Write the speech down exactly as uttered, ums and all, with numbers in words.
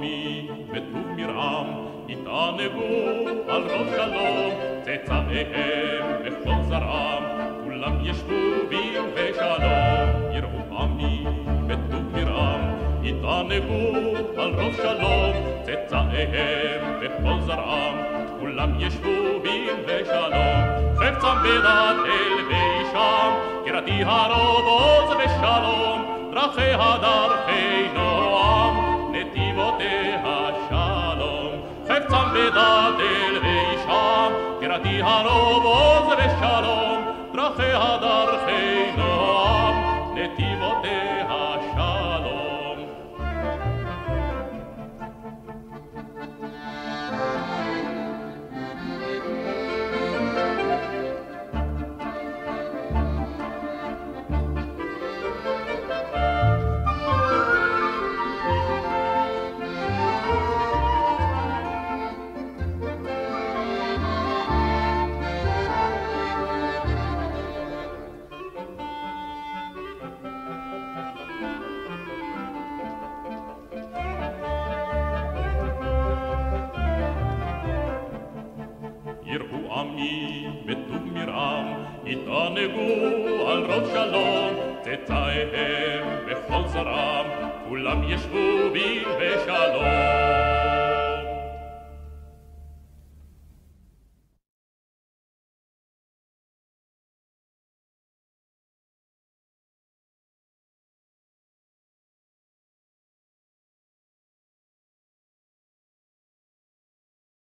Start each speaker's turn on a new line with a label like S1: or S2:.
S1: עמי בטוב מרעם, התענגו על רוב שלום, צאצאיהם בכל זרעם, כולם ישבו בים ושלום. יראו עמי בטוב מרעם, התענגו על רוב שלום, צאצאיהם בכל זרעם, כולם ישבו בים ושלום. חפצם בדעת אל וישם, קראתי הרוב עוז ושלום, דרכיה דרכי נועם, נתיבותיה שלום. חפצם בדעת אל וישם, קראתי הרוב עוז ושלום, דרכיה דרכי נועם, נתיבותיה שלום. יראו עמי בטוב מרעם, התענגו על רוב שלום, צאצאיהם בכל זרעם, כולם ישבו בים ושלום.